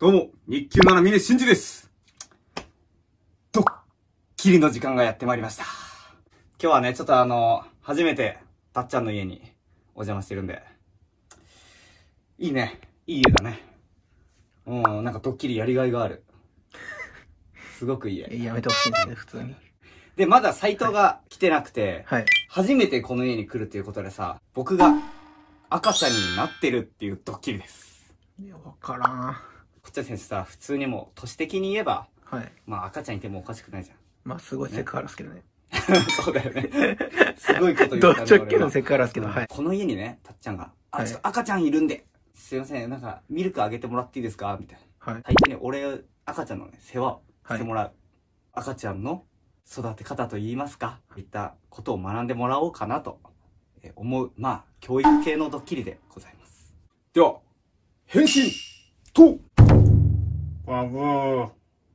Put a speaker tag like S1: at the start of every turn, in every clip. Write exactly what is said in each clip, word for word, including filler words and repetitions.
S1: どうも、日給なな峰真司です。ドッキリの時間がやってまいりました。今日はね、ちょっとあの、初めて、たっちゃんの家にお邪魔してるんで。いいね。いい家だね。うん、なんかドッキリやりがいがある。すごくいい家。
S2: やめてほしいんだね、普通に。
S1: で、まだサイトが来てなくて、
S2: はい。
S1: 初めてこの家に来るっていうことでさ、僕が赤ちゃんになってるっていうドッキリです。
S2: いや、わからん。
S1: こっちは先生さ、普通にもう、都市的に言えば、
S2: はい。
S1: まあ赤ちゃんいてもおかしくないじゃん。
S2: まあ、すごいセクハラですけどね。
S1: そうだよね。すごいこと言
S2: ド
S1: ったね。
S2: 直球のセクハラですけど、はい。
S1: この家にね、たっちゃんが、あ、
S2: はい、
S1: ちょっと赤ちゃんいるんで、すいません、なんか、ミルクあげてもらっていいですかみたいな。
S2: はい。
S1: 最初に俺、赤ちゃんのね、世話をしてもらう。はい、赤ちゃんの育て方といいますか、いったことを学んでもらおうかなと思う、まあ、教育系のドッキリでございます。では、変身とバブー。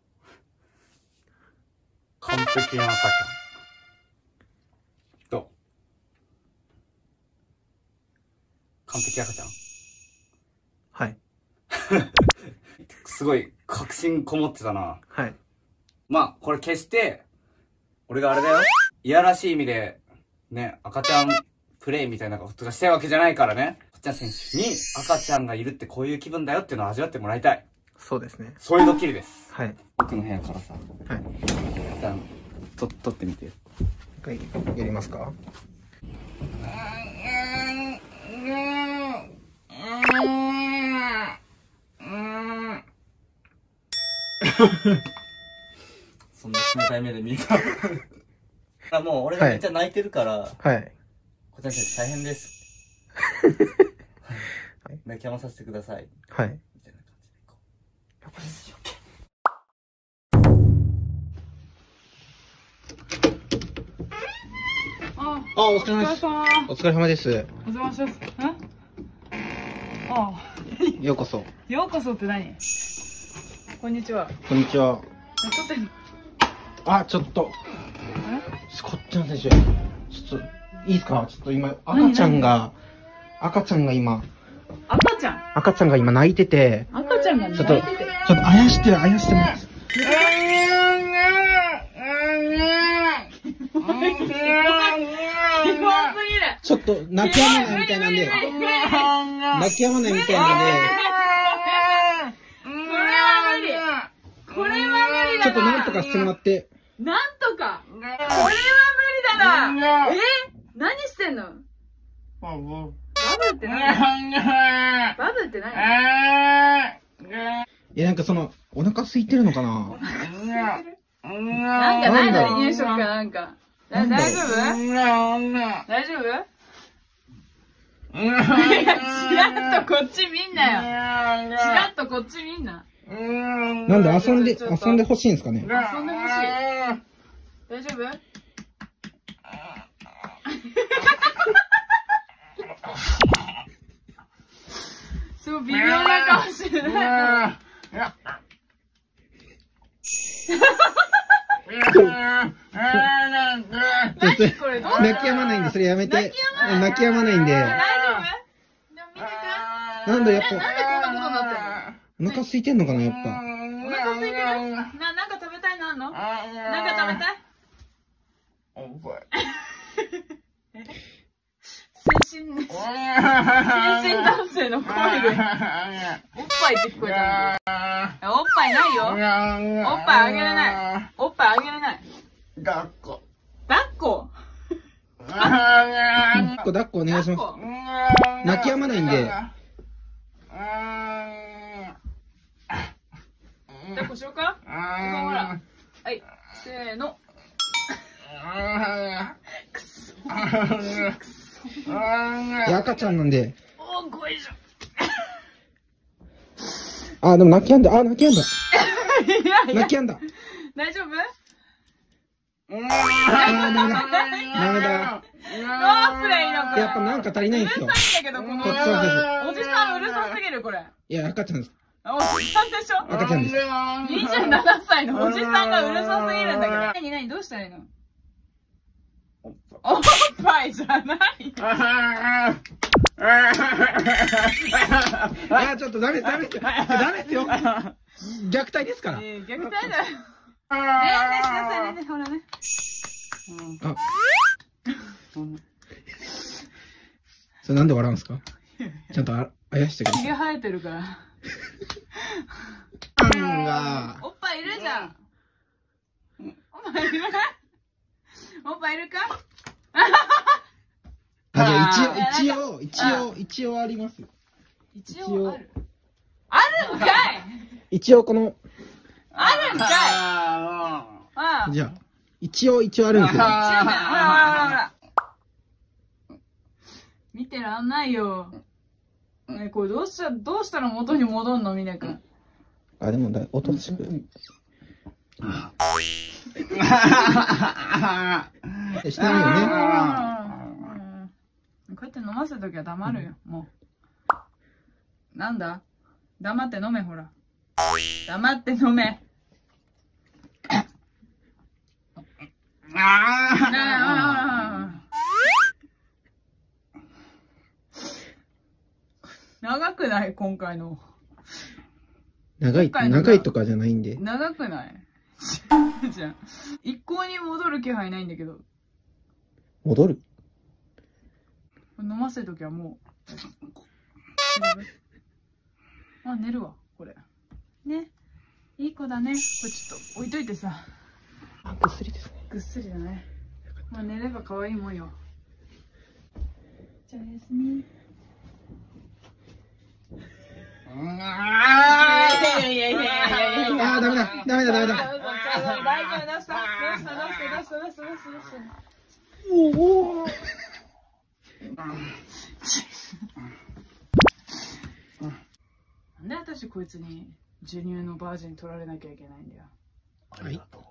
S1: 完璧な赤ちゃん。どう？完璧赤ちゃん？
S2: はい。
S1: すごい、確信こもってたな。
S2: はい。
S1: まあ、これ決して、俺があれだよ。いやらしい意味で、ね、赤ちゃんプレイみたいなことがしたいわけじゃないからね。たっちゃん選手に赤ちゃんがいるってこういう気分だよっていうのを味わってもらいたい。
S2: そうですね。
S1: そういうドッキリです。
S2: はい。
S1: 僕の部屋からさ。
S2: はい。
S1: 一旦、と、撮ってみて。
S2: はい、やりますか？
S1: そんな冷たい目で見た。あ、もう俺がめっちゃ泣いてるから、
S2: はい。
S1: こちら先生大変です。はい、泣き止まさせてください。
S2: はい。
S1: みたいな感じでいこう。よし、オッケー。
S2: あ、お疲れ様です。お疲れ様です。
S3: お邪魔します。ん？ああ。
S2: ようこそ。
S3: ようこそって何？こんにちは。
S2: こんにちは。
S3: 撮ってんの？
S2: あ、ちょっと。
S3: え？
S2: こっちの選手。ちょっと、いいですか？ちょっと今、赤ちゃんが、赤ちゃんが今、
S3: 赤ちゃん
S2: 赤ちゃんが今泣いてて、
S3: 赤ちゃんが泣いてて。
S2: ちょっと、ちょっとあやして、あやしてます。ちょっと泣き止まないみたいなんで、泣き止まないみたいなんで、
S3: これは無理。これは無理だな。
S2: ちょっとなんとかしてもらって。
S3: なんとか。これは無理だな。え？何してんの？バブって何？バブって何？
S2: いや、なんかその、お腹空いてるのかな？
S3: お腹空いてる？なんかないの？離乳食かなんか。大丈夫？大丈夫？いや、ちらっとこっち見んなよ。ちらっとこっち見んな。
S2: なんで遊んで、遊んでほしいんですかね？
S3: 遊んでほしい。大丈夫？すごい微妙な顔してるね。何これ？どうする？
S2: 泣き止まないんで、それやめて。泣き止まないんで。
S3: 大丈夫？でも見てく。
S2: なんでやっぱ、
S3: なんでこんなことになってんの？
S2: お腹空いてんのかな、やっぱ。
S3: お腹空いてる？な、なんか食べたいのあんの？なんか食べたい？おっぱい。精神、精神男性の声で、おっぱいって聞こえたの。おっぱいないよ。おっぱいあげれない。おっぱいあげれない。
S1: 抱っこ。
S3: 抱っこ
S2: 抱っこ、抱っこお願いします。泣き止まないんで。
S3: 抱っこしようか？ほら。はい、せーの。くそ。くそ。
S2: いや、赤ちゃんなんで。
S3: おー、ごいしょ。
S2: あ、でも泣き止んだ。あ、泣き止んだ。
S3: いやいや。
S2: 泣き止んだ。
S3: 大丈夫？
S2: あー、ダメだ。ダメだ。
S3: どうすりゃいいのこれ。
S2: やっぱなんか足りないんですよ。
S3: うるさいんだけど、この
S2: こっちの先
S3: おじさんうるさすぎる、これ。
S2: いや、赤ちゃんです。
S3: おじさんでしょ？
S2: 赤ちゃんです。
S3: にじゅうななさいのおじさんがうるさすぎるんだけど。なになに、どうしたらいいの？おっぱいじゃない。
S2: あ、ちょっとダメです、ダメですよ。ダメですよ。 虐待ですから。
S3: えー、虐待だよ。ねえねえしなさいね、ほらね。
S2: あ。それなんで笑うんですか？ちゃんとあ、あやしてください。
S3: ひげ生えてるから。
S2: うんが。
S3: おっぱいいるじゃん。おっぱいいるおっぱいいるか？
S2: あ、じゃあ一応、一応、一応、一応あります。
S3: 一応ある。あるんかい。
S2: 一応この。
S3: あるんかい。ああ。
S2: じゃあ、一応、一応あるんですよ。
S3: 一応ね、ほらほらほらほら。見てらんないよ。ね、これどうした、どうしたら元に戻んの、みねくん。
S2: あ、でもだ、おとなしく。してないよね。
S3: こうやって飲ませときは黙るよ、もう。なんだ？黙って飲め、ほら。黙って飲め。長くない今回の。
S2: 長い、長いとかじゃないんで。
S3: 長くないじゃあ、一向に戻る気配ないんだけど。
S2: 戻る？
S3: 飲ませときはもう。あ、寝るわ、これ。ね。いい子だね。これちょっと置いといてさ。
S2: あ、ぐっすりですね。
S3: ぐっすりだね。まあ寝れば可愛いもんよ。じゃあおやすみ。いやいやいやいやいやいや。
S2: あー、ダメだ、ダメだ、ダメだ。
S3: 大丈夫、出した、出した、出した、出した、出した、出した、出した。
S2: おお。
S3: なんで私こいつに授乳のバージン取られなきゃいけないんだよ。
S1: ありがとう。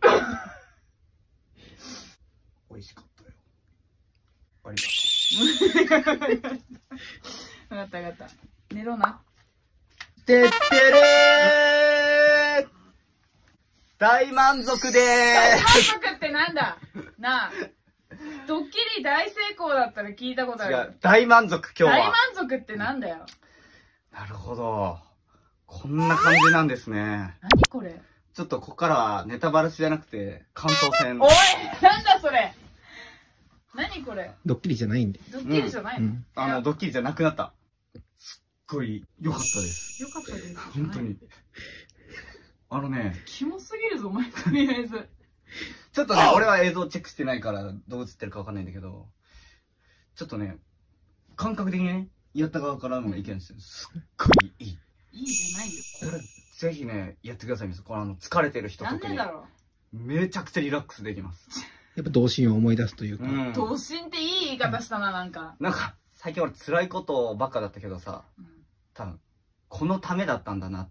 S1: 美味しかったよ。ありがとう。
S3: 分かった分かった。寝ろな。
S1: てってれー大満足で
S3: 大
S1: ーす。
S3: 満足ってなんだなあ。ドッキリ大成功だったら聞いたことある。
S1: 違う、大満足今日
S3: 大
S1: は。
S3: 満足ってなんだよ。
S1: なるほど。こんな感じなんですね。
S3: 何これ。
S1: ちょっとここからはネタバラシじゃなくて、感想戦。
S3: おいなんだそれ。何これ。
S2: ドッキリじゃないんで。
S3: ドッキリじゃないの、
S2: うん
S1: あの、ドッキリじゃなくなった。すっごい良かったです。
S3: よかったです。
S1: 本当に。あのね、
S3: キモすぎるぞ、お前、とりあえず。
S1: ちょっとね、俺は映像チェックしてないからどう映ってるかわかんないんだけど、ちょっとね、感覚的にね、やった側からの意見ですよ。すっごいいい。
S3: いいじゃないよ。
S1: これ、ぜひね、やってください、皆さん。このあの、疲れてる人
S3: なん
S1: 特に。
S3: でだろ
S1: めちゃくちゃリラックスできます。
S2: やっぱ童心を思い出すというか。
S1: うん
S3: う。。童心っていい言い方したな、なんか。
S1: なんか、最近俺辛いことばっかだったけどさ、
S3: うん
S1: 多分、このためだったんだなって。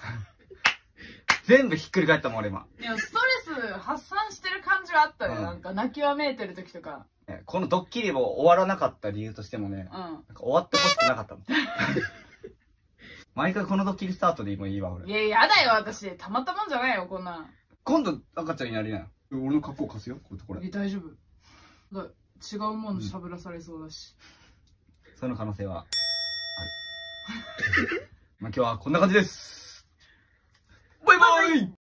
S1: 全部ひっくり返ったもん、俺今。
S3: いや、ストレス発散してる感じはあったよ。
S1: うん
S3: なんか、泣きわめいてる時とか。
S1: ねこのドッキリも終わらなかった理由としてもね、
S3: うん。
S1: なんか終わってほしくなかったもん。毎回このドッキリスタートでもいいわ、俺。
S3: いや、やだよ、私。たまったもんじゃないよ、こんなん。
S1: 今度赤ちゃんになりなよ。俺の格好貸すよ、これとこれ。
S3: え、大丈夫。だ違うものしゃぶらされそうだし。
S1: その可能性はある。まあ今日はこんな感じです。バイバイ